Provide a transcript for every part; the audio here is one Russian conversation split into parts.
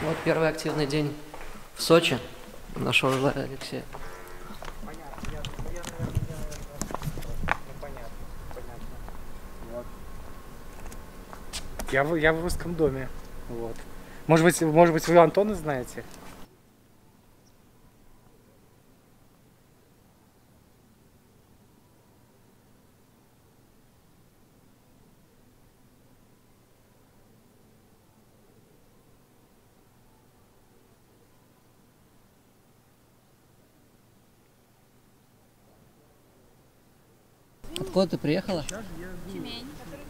Вот первый активный день в Сочи нашего Алексея. Я в русском доме. Вот. Может быть, вы Антона знаете? Откуда ты приехала? Тюмень.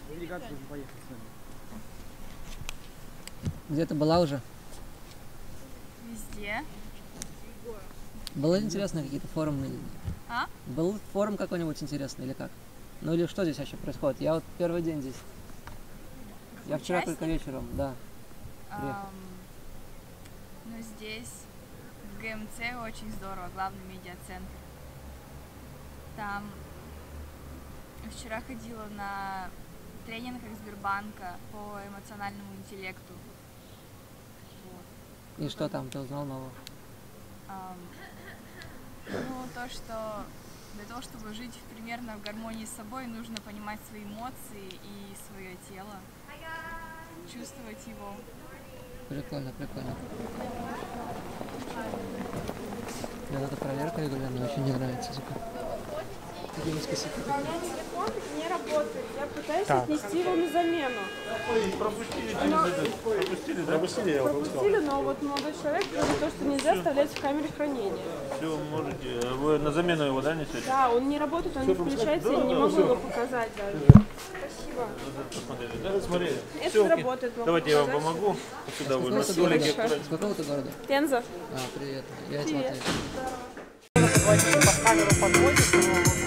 Где ты была уже? Везде. Было интересно какие-то форумы? А? Был форум какой-нибудь интересный или как? Ну или что здесь вообще происходит? Я вот первый день здесь. Я вчера только вечером, да. Ну здесь в ГМЦ очень здорово, главный медиацентр. Там вчера ходила на тренинг Сбербанка по эмоциональному интеллекту. Вот. И что там ты узнал нового? Ну, то, что для того, чтобы жить примерно в гармонии с собой, нужно понимать свои эмоции и свое тело, чувствовать его. Прикольно, прикольно. Мне надо проверка регулярно, очень не нравится языка. У меня телефон не работает, я пытаюсь отнести его на замену. Пропустили, но вот молодой человек говорит, то, что нельзя оставлять в камере хранения. Все, можете. Вы на замену его, да, несете? Да, он не работает, он не включается, я не могу его показать даже. Спасибо. Посмотрели, да? Смотрели. Это работает. Давайте я вам помогу. Сюда вы на столике. С какого ты города? Пенза. Привет. Я Привет. Под камеру подводит.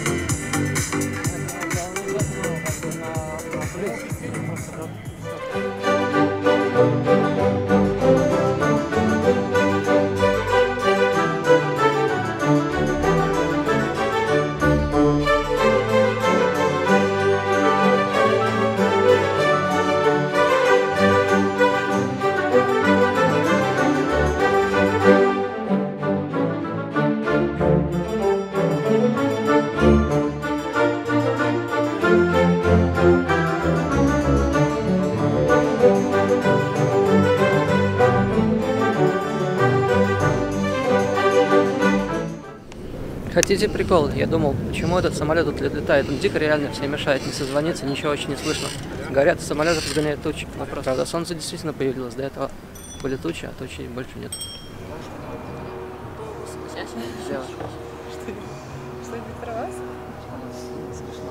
Хотите прикол? Я думал, почему этот самолет тут летает? Он дико реально все мешает, не созвониться, ничего очень не слышно. Говорят, самолет разгоняет тучи. Вопрос. Правда, солнце действительно появилось. До этого были тучи, а тучи больше нет. Что это про вас? Смешно.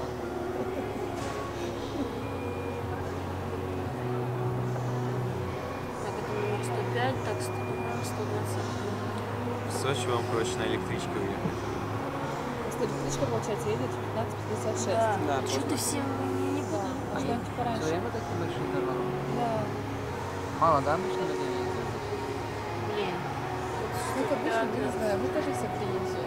Так, это 105, так 120. В Сочи вам проще на электричке уехать. Электричка, получается, едет 15:56. Да. Что-то все не было. Что-нибудь пораньше. Все время такие большие интервалы? Да. Мало, да, обычно людей ездят? Блин. Сколько обычно, не знаю, вы тоже все приезжие.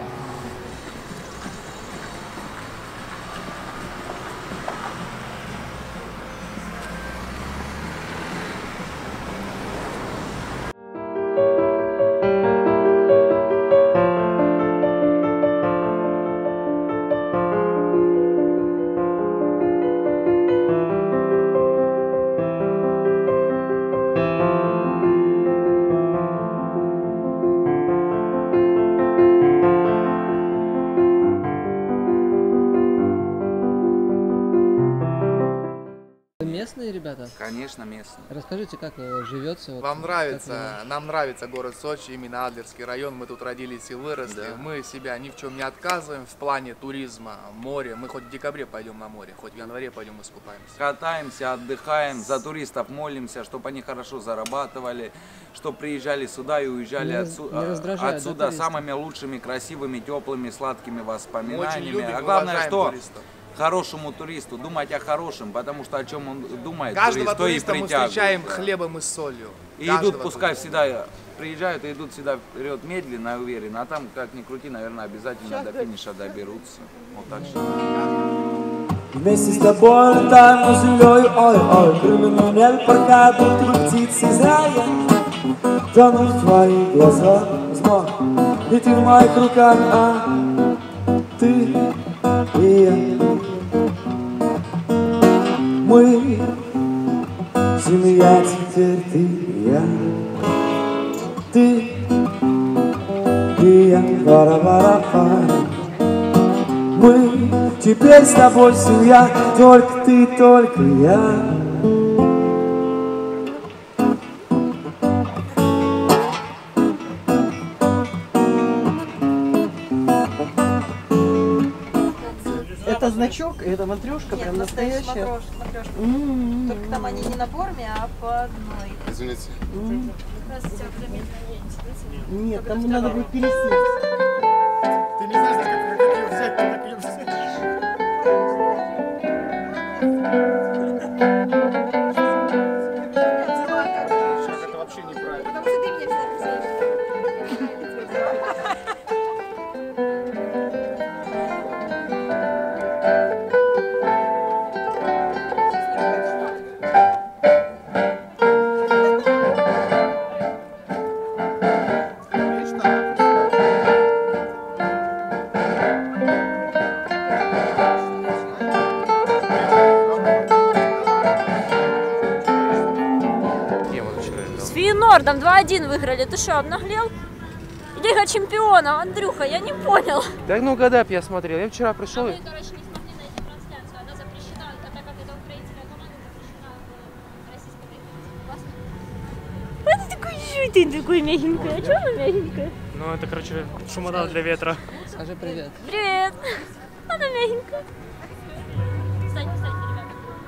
Местные ребята? Конечно, местные. Расскажите, как живется? Вот, Вам нравится? Нам нравится город Сочи, именно Адлерский район. Мы тут родились и выросли. Да. Мы себя ни в чем не отказываем в плане туризма, море. Мы хоть в декабре пойдем на море, хоть в январе пойдем искупаемся. Катаемся, отдыхаем, за туристов молимся, чтобы они хорошо зарабатывали, чтобы приезжали сюда и уезжали отсюда самыми лучшими, красивыми, теплыми, сладкими воспоминаниями. Очень любим, а главное, что туристов. Хорошему туристу думать о хорошем, потому что о чем он думает, Каждого турист, то и туриста мы притягивает. встречаем хлебом и солью. И идут, пускай всегда приезжают и идут всегда вперед медленно и уверенно, а там, как ни крути, наверное, обязательно до финиша доберутся. Вот так что. Вместе с тобой летаем на землей, ой-ой, крыльями нель, пока тут птицы из рая. тону в твоих глазах, взмах, и ты в моих руках, а ты и я. Мы семья теперь, ты и я. Ты и я, пара-пара-пара. Мы теперь с тобой семья, только ты, только я. Это значок, это матрешка, прям настоящая. Матрешка. Только там они не на форме, а по одной. Извините. Нет, там надо будет переснять. Ты не знаешь, как ее взять, как ее взять. Это вообще неправильно. Потому что ты мне взял. С Фейнордом 2-1 выиграли. Ты что, обнаглел? Лига чемпионов, Андрюха, я не понял. Да ну года я смотрел. Я вчера пришел. Мы, короче, не смогли найти трансляцию. Она запрещена, так как это украинская команда, запрещена в российской лиге. Это такой жутый, такой мягенький. А что она мягенькая? Ну, это, короче, шумодав для ветра. Скажи привет. Привет. Она мягенькая. Встаньте, встаньте, ребята.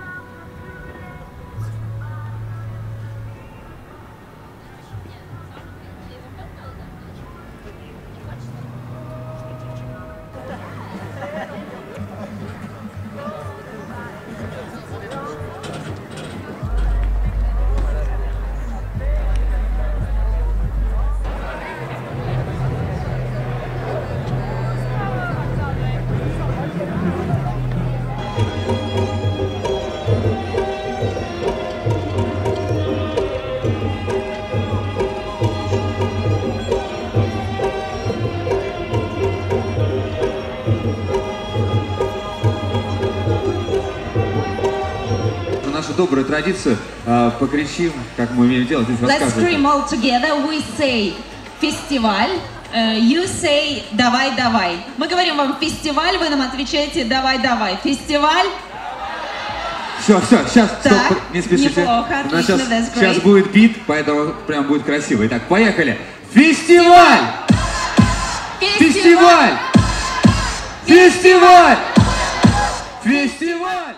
Нашу добрую традицию покричим, как мы умеем делать. Let's scream all together. We say фестиваль. You say давай, давай. Мы говорим вам фестиваль, вы нам отвечаете давай, давай. Фестиваль. Все, сейчас, так, стоп, не спешите. Неплохо, отлично, сейчас будет бит, поэтому прям будет красиво. Итак, поехали. Фестиваль! Фестиваль! Фестиваль! Фестиваль!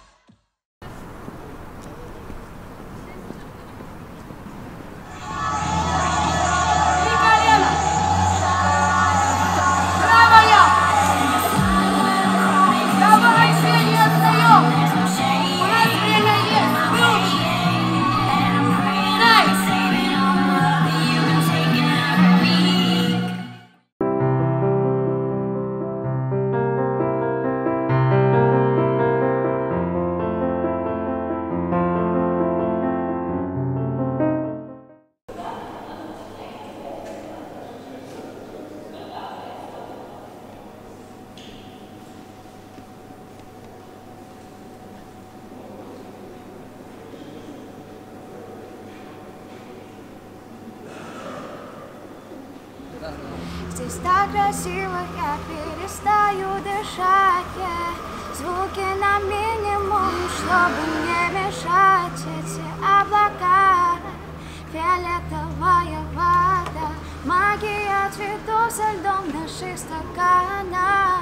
Здесь так красиво, я перестаю дышать, звуки на минимум, чтобы не мешать. Эти облака, фиолетовая вода, магия цветов со льдом в наших стаканах.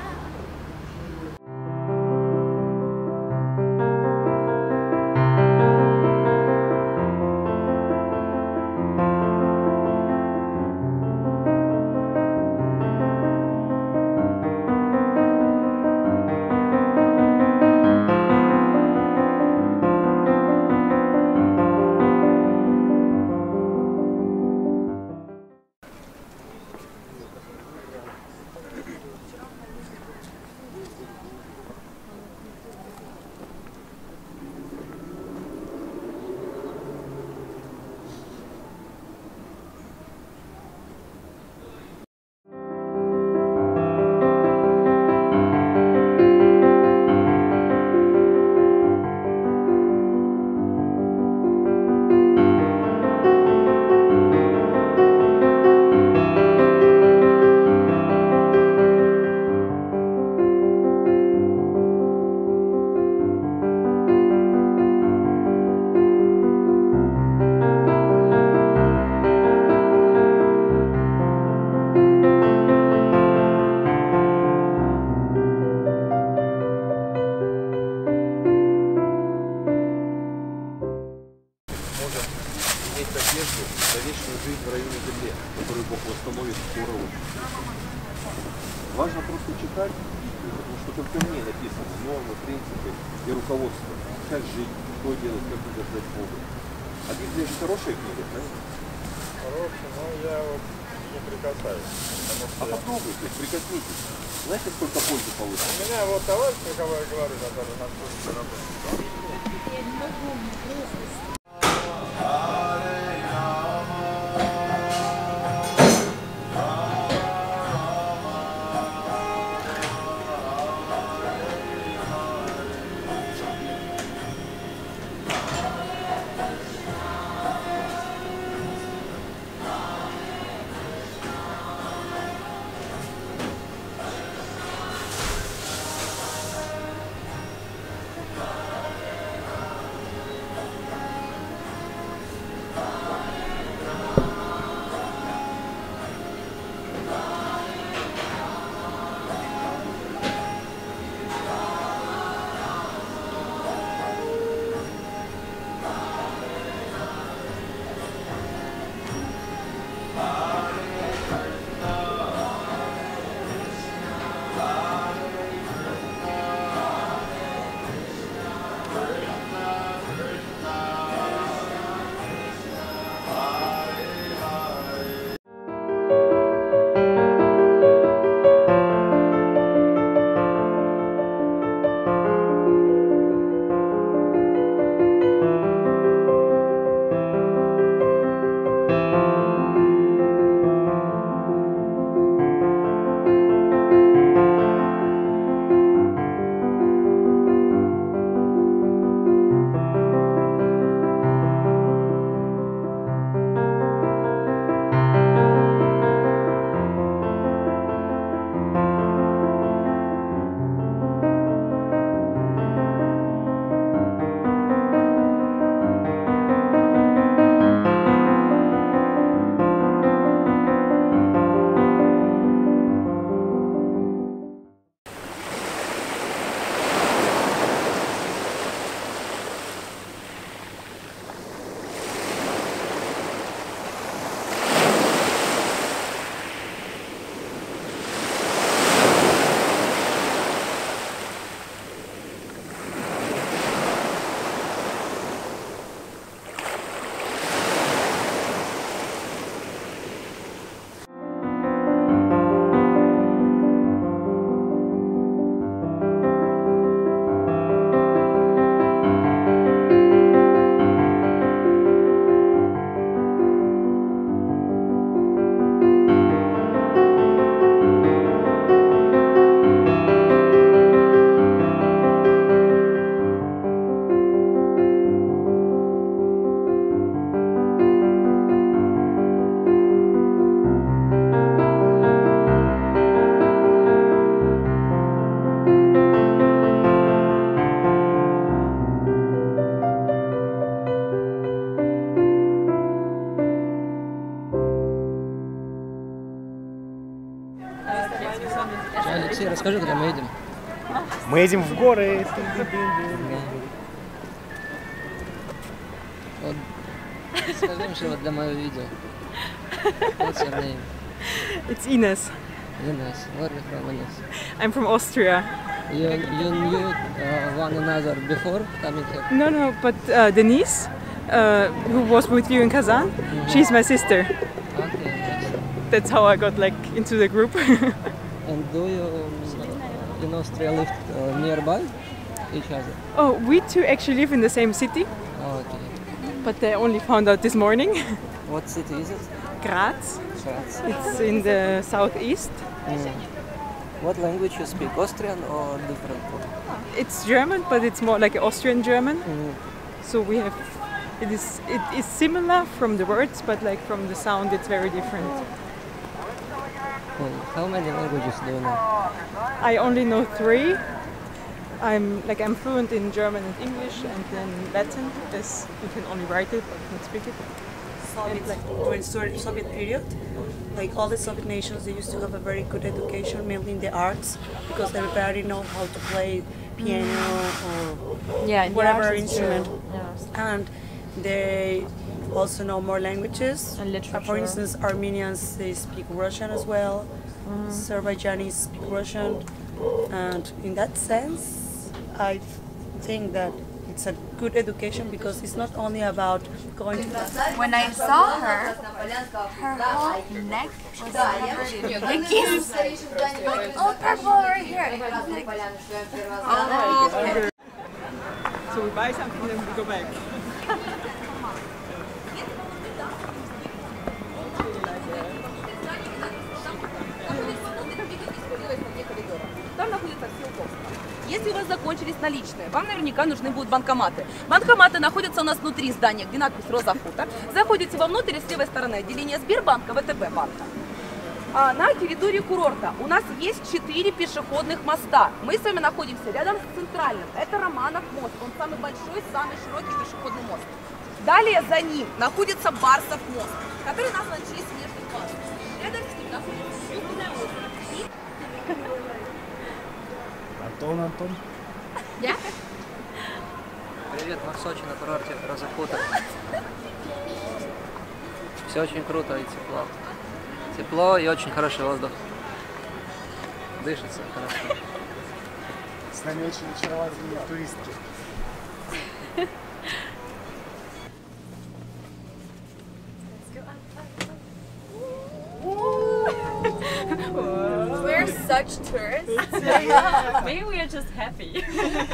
бесконечную жизнь в районе Земли, которую Бог восстановит скоро очень. Важно просто читать, потому что только в ней написаны нормы, принципы и руководство. Как жить, что делать, как угождать Богу. А Библия же хорошая книга, правильно? Хорошая, но я вот не прикасаюсь. А попробуйте, прикоснитесь. Знаете, сколько пользы получится? У меня вот товарищ, кого я говорю, который на службе работает. Алексей, расскажи, куда мы едем. Мы едем в горы. Вот, скажи, что для моего видео. What's your name? It's Ines. Ines. Where are you from, Ines? I'm from Austria. You knew one another before coming here? No, but Denise, who was with you in Kazan, she's my sister. Okay, yes. That's how I got like into the group. And do you in Austria live nearby each other? Oh, we two actually live in the same city. Oh, okay. But I only found out this morning. What city is it? Graz. Graz. It's in the southeast. What language you speak? Austrian or different? It's German, but it's more like Austrian German. So we have, it is similar from the words, but like from the sound, it's very different. How many languages do you know? I only know 3. I'm fluent in German and English, and then Latin, as you can only write it, but you can speak it. During Soviet period, like all the Soviet nations, they used to have a very good education, mainly in the arts, because everybody know how to play piano or whatever instrument. And they also know more languages. And literature. For instance, Armenians, they speak Russian as well. Azerbaijanis speak Russian. And in that sense, I think that it's a good education because it's not only about going to class. When I saw her whole neck was covered in hickeys. Like, oh, purple over here. And I was like, oh, okay. So we buy something and we go back. Там находится все удобства. Если у вас закончились наличные, вам наверняка нужны будут банкоматы. Банкоматы находятся у нас внутри здания, где надпись «Роза Фута». Заходите вовнутрь, с левой стороны отделение Сбербанка, ВТБ банка. А на территории курорта у нас есть 4 пешеходных моста. Мы с вами находимся рядом с центральным. Это Романов мост. Он самый большой, самый широкий пешеходный мост. Далее за ним находится Барсов мост, который назван в честь Снежных Барсов. Рядом с ним находится Южное озеро. Антон. Я? Привет, мы в Сочи на курорте Роза Фута. Все очень круто и тепло. Тепло и очень хороший воздух. Дышится хорошо. С нами очень очаровательные туристки. We're such tourists. Maybe we are just happy.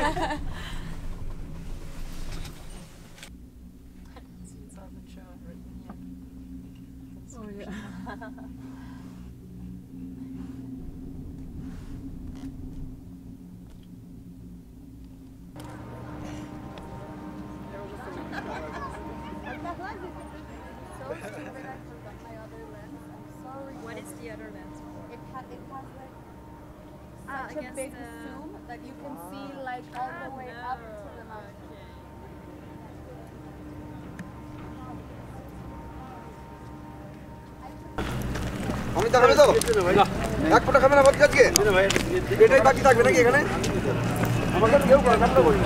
What is the other lens for? It has like such a big zoom that you can see like all the way up to the mountain. এক photo camera বন্ধ আজকে এটাই বাকি থাকবে নাকি এখানে আমাকে কেউ করে আমরা বলি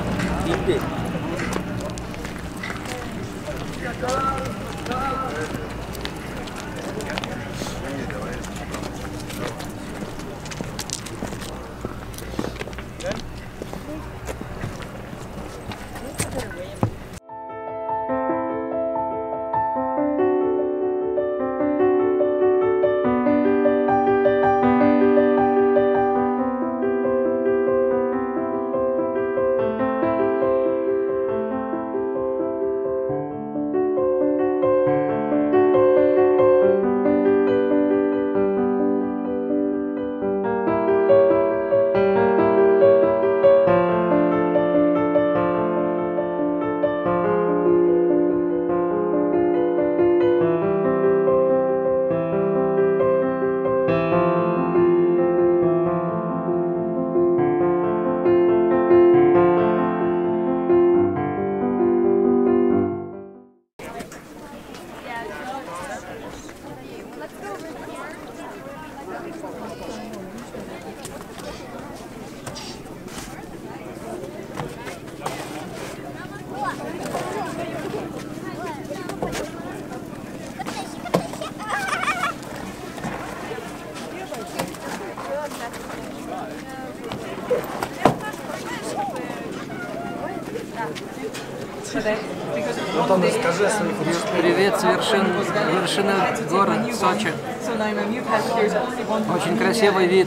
Антон, скажи о своих Привет с вершины гор Сочи. Очень красивый вид.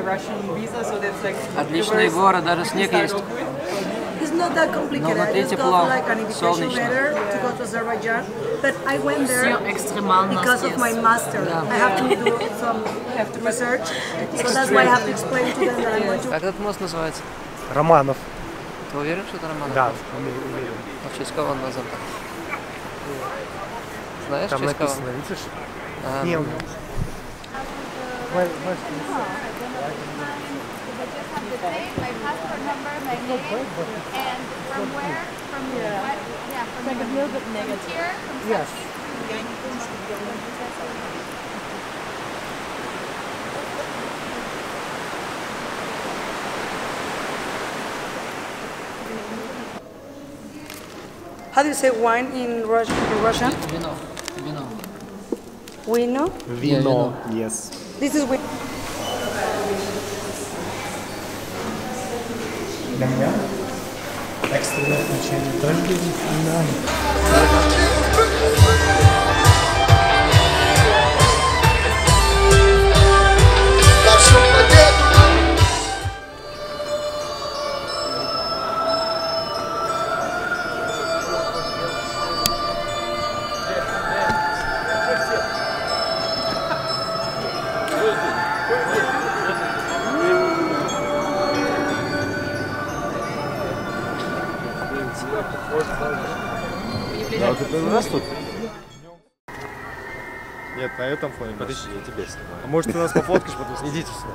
Отличные горы, даже снег есть. Но внутри тепло, солнечно. Все экстремально Как этот мост называется? Романов. Ты уверен, что это Романов? Да, уверен. А в честь кого он назван? Знаешь, там в честь кого? написано, видишь? А, Не, My passport number, my name, and from where? From what? Yeah, from like a little bit negative. Here, from Yes. How do you say wine in Russian? Вино. Вино. Vino? Vino, yes. This is wine. Для меня экстренное значение тоже вино. Да, ты первый раз тут? Нет, на этом фоне. Подожди, я тебя снимаю. А может ты нас пофоткаешь, потом идите сюда.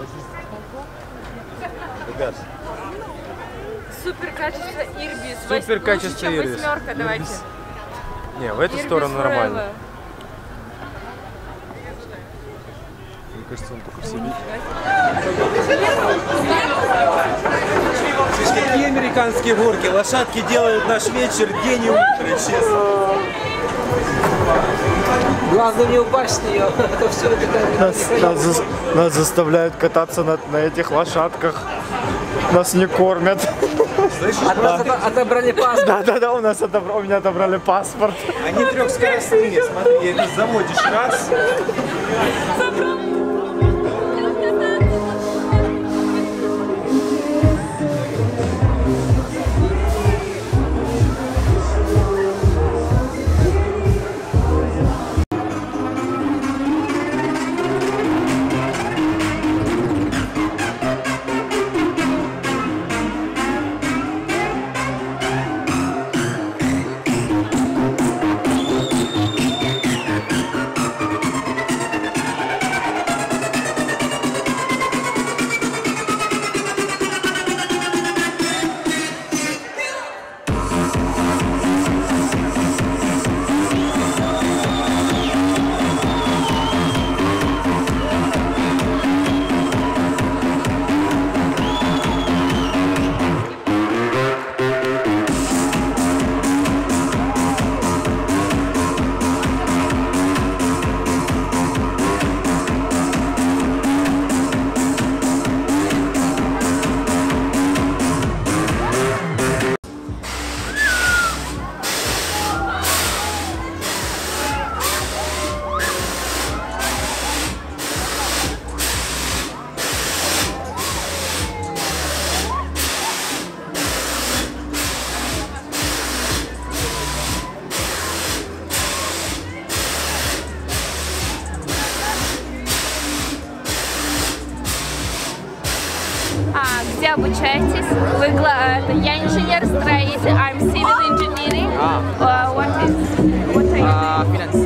Ребят. Супер качество Ирбис. Супер качество Ирбис. Восьмерка, давайте. Не, в эту сторону нормально. Мне кажется, он только в себе. Какие американские горки? Лошадки делают наш вечер день и утро, честно. Главное не упасть на нее. Нас заставляют кататься на этих лошадках. Нас не кормят. От нас отобрали паспорт. Да, у меня отобрали паспорт. Они трехскоростные, смотри, это заводишь раз. Где обучаетесь? Я инженер-строитель. I'm civil engineering. What are you? Finance.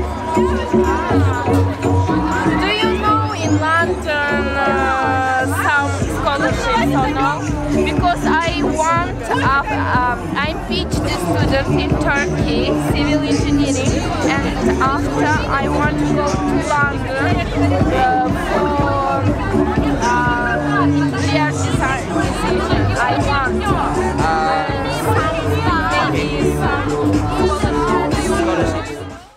Do you know in London some scholarships or no? Because I want, I'm PhD student in Turkey, civil engineering, and after I want to go to London for interior design. I want maybe scholarships.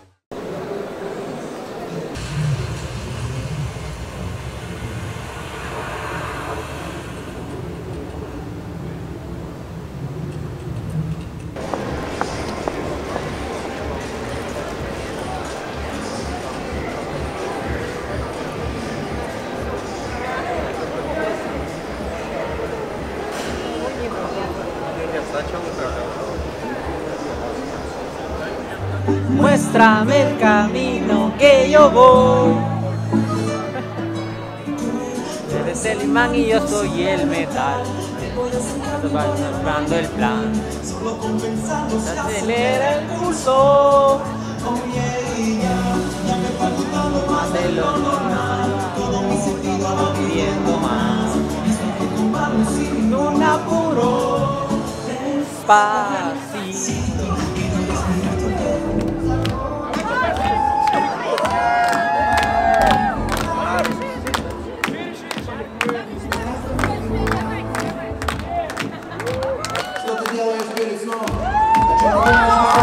Muéstrame el camino que yo voy. Eres el imán y yo soy el metal. Observando el plan. Se acelera el pulso. Más de lo normal. Pidiendo más. Sin un apuro. Despacito. Что ты делаешь перед сном?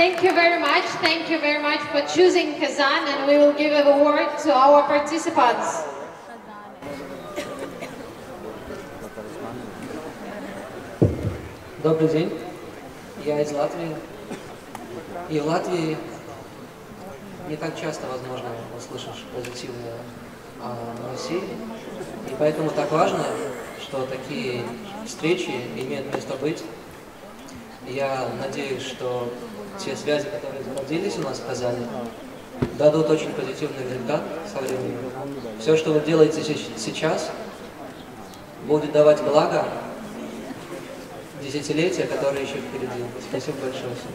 Thank you very much. Thank you very much for choosing Kazan, and we will give an award to our participants. Добрый день. Я из Латвии. И в Латвии не так часто, возможно, услышишь позитивные новости. И поэтому так важно, что такие встречи имеют место быть. Я надеюсь, что те связи, которые зародились у нас в Казани, дадут очень позитивный результат со временем. Все, что вы делаете сейчас, будет давать благо десятилетия, которые еще впереди. Спасибо большое всем.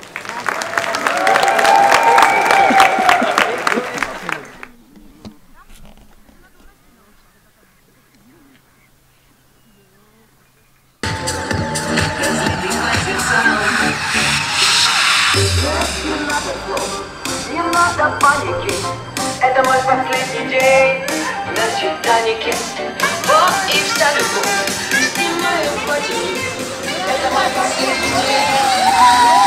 Не надо паники, это мой последний день на Титанике. Вот и вся любовь, снимаю ботинки, это мой последний день.